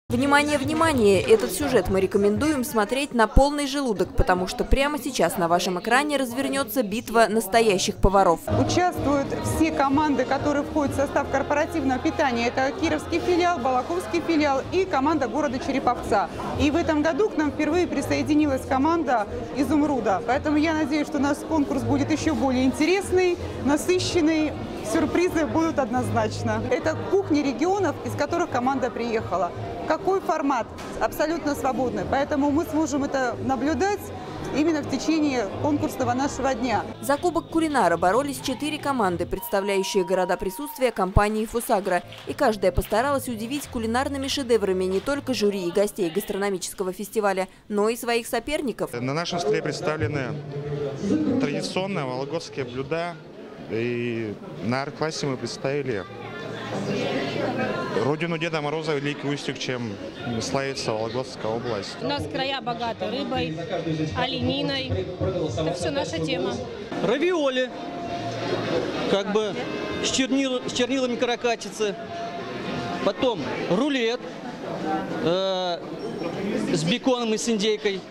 Внимание, внимание! Этот сюжет мы рекомендуем смотреть на полный желудок, потому что прямо сейчас на вашем экране развернется битва настоящих поваров. Участвуют все команды, которые входят в состав корпоративного питания. Это Кировский филиал, Балаковский филиал и команда города Череповца. И в этом году к нам впервые присоединилась команда «Изумруда». Поэтому я надеюсь, что наш конкурс будет еще более интересный, насыщенный. Сюрпризы будут однозначно. Это кухни регионов, из которых команда приехала. Какой формат? Абсолютно свободный. Поэтому мы сможем это наблюдать именно в течение конкурсного нашего дня. За Кубок Кулинара боролись 4 команды, представляющие города присутствия компании «Фосагро». И каждая постаралась удивить кулинарными шедеврами не только жюри и гостей гастрономического фестиваля, но и своих соперников. На нашем столе представлены традиционные вологодские блюда. И на арт-классе мы представили родину Деда Мороза, Великий Устюг, чем славится Вологодская область. У нас края богаты рыбой, олениной. Это все наша тема. Равиоли, как бы с чернилами каракатицы. Потом рулет с беконом и с индейкой.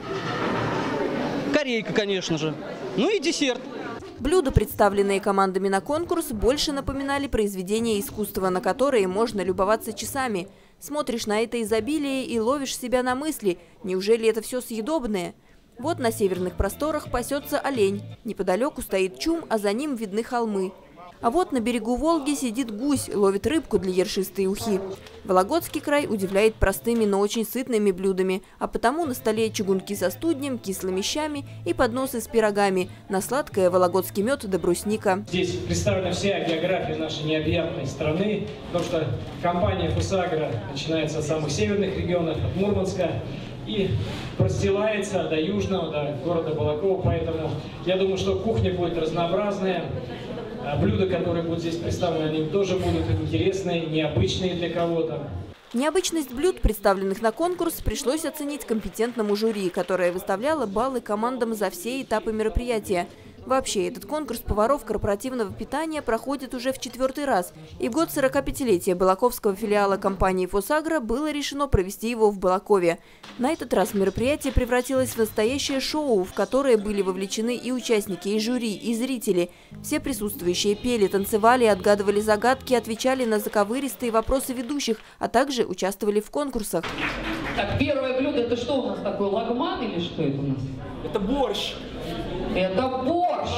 Корейка, конечно же. Ну и десерт. Блюда, представленные командами на конкурс, больше напоминали произведения искусства, на которые можно любоваться часами. Смотришь на это изобилие и ловишь себя на мысли, неужели это все съедобное? Вот на северных просторах пасется олень. Неподалеку стоит чум, а за ним видны холмы. А вот на берегу Волги сидит гусь, ловит рыбку для ершистой ухи. Вологодский край удивляет простыми, но очень сытными блюдами, а потому на столе чугунки со студнем, кислыми щами и подносы с пирогами, на сладкое вологодский мед да брусника. Здесь представлена вся география нашей необъятной страны, потому что компания «Фосагро» начинается с самых северных регионов, от Мурманска, и простилается до южного, до города Балакова. Поэтому я думаю, что кухня будет разнообразная. Блюда, которые будут здесь представлены, они тоже будут интересные, необычные для кого-то. Необычность блюд, представленных на конкурс, пришлось оценить компетентному жюри, которое выставляло баллы командам за все этапы мероприятия. Вообще, этот конкурс поваров корпоративного питания проходит уже в 4-й раз. И в год 45-летия Балаковского филиала компании «Фосагро» было решено провести его в Балакове. На этот раз мероприятие превратилось в настоящее шоу, в которое были вовлечены и участники, и жюри, и зрители. Все присутствующие пели, танцевали, отгадывали загадки, отвечали на заковыристые вопросы ведущих, а также участвовали в конкурсах. Так, первое блюдо, это что у нас такое, лагман или что это у нас? Это борщ. Это борщ.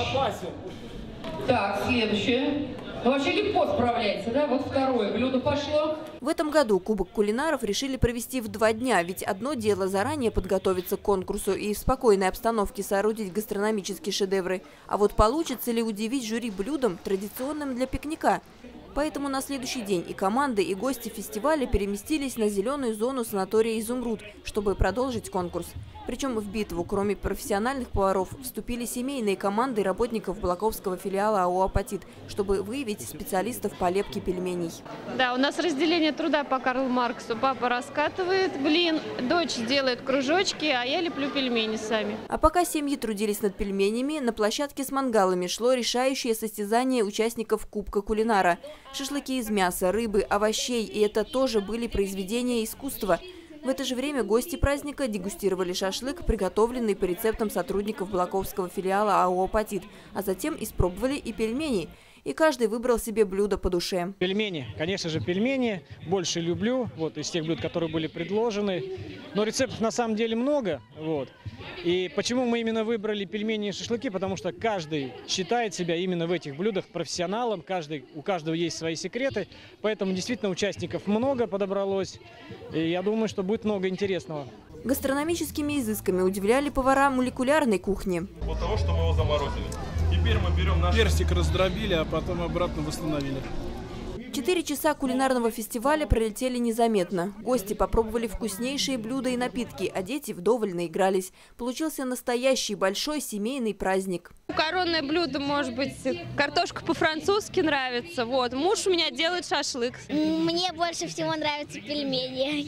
Так, следующее. Ну, вообще легко справляется, да? Вот второе блюдо пошло. В этом году Кубок Кулинаров решили провести в 2 дня, ведь одно дело заранее подготовиться к конкурсу и в спокойной обстановке соорудить гастрономические шедевры, а вот получится ли удивить жюри блюдом, традиционным для пикника? Поэтому на следующий день и команды, и гости фестиваля переместились на зеленую зону санатория «Изумруд», чтобы продолжить конкурс. Причем в битву, кроме профессиональных поваров, вступили семейные команды работников Балаковского филиала АО «Апатит», чтобы выявить специалистов по лепке пельменей. Да, у нас разделение труда по Карлу Марксу. Папа раскатывает блин, дочь делает кружочки, а я леплю пельмени сами. А пока семьи трудились над пельменями, на площадке с мангалами шло решающее состязание участников Кубка Кулинара. Шашлыки из мяса, рыбы, овощей, и это тоже были произведения искусства. В это же время гости праздника дегустировали шашлык, приготовленный по рецептам сотрудников Балаковского филиала АО «Апатит», а затем испробовали и пельмени. И каждый выбрал себе блюдо по душе. Пельмени, конечно же, пельмени больше люблю, вот из тех блюд, которые были предложены. Но рецептов на самом деле много, вот. И почему мы именно выбрали пельмени и шашлыки? Потому что каждый считает себя именно в этих блюдах профессионалом, у каждого есть свои секреты, поэтому действительно участников много подобралось, и я думаю, что будет много интересного. Гастрономическими изысками удивляли повара молекулярной кухни. Вот того, что мы его заморозили. Теперь мы берем наш персик, раздробили, а потом обратно восстановили. 4 часа кулинарного фестиваля пролетели незаметно. Гости попробовали вкуснейшие блюда и напитки, а дети вдоволь наигрались. Получился настоящий большой семейный праздник. Коронное блюдо, может быть, картошка по-французски нравится. Вот. Муж у меня делает шашлык. Мне больше всего нравятся пельмени. Я их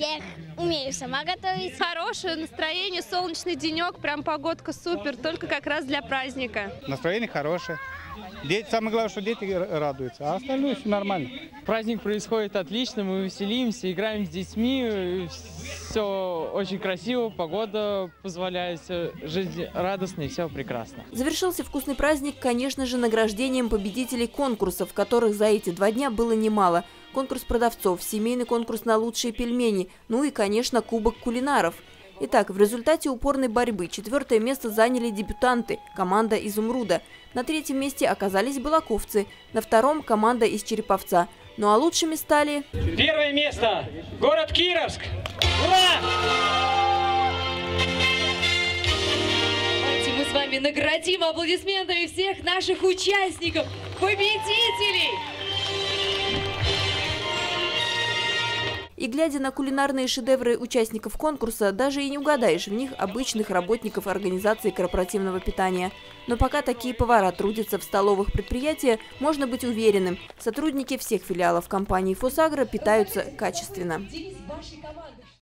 Умею сама готовить. Хорошее настроение, солнечный денек, прям погодка супер, только как раз для праздника. Настроение хорошее. Самое главное, что дети радуются, а остальное все нормально. Праздник происходит отлично, мы веселимся, играем с детьми, все очень красиво, погода позволяет, жизнь радостная, все прекрасно. Завершился вкусный праздник, конечно же, награждением победителей конкурсов, которых за эти 2 дня было немало. Конкурс продавцов, семейный конкурс на лучшие пельмени, ну и, конечно, кубок кулинаров. Итак, в результате упорной борьбы 4-е место заняли дебютанты – команда «Изумруда». На 3-м месте оказались балаковцы, на 2-м – команда из Череповца. Ну а лучшими стали… 1-е место – город Кировск! Ура! Давайте мы с вами наградим аплодисментами всех наших участников, победителей! И глядя на кулинарные шедевры участников конкурса, даже и не угадаешь в них обычных работников организации корпоративного питания. Но пока такие повара трудятся в столовых предприятиях, можно быть уверенным, сотрудники всех филиалов компании «Фосагро» питаются качественно.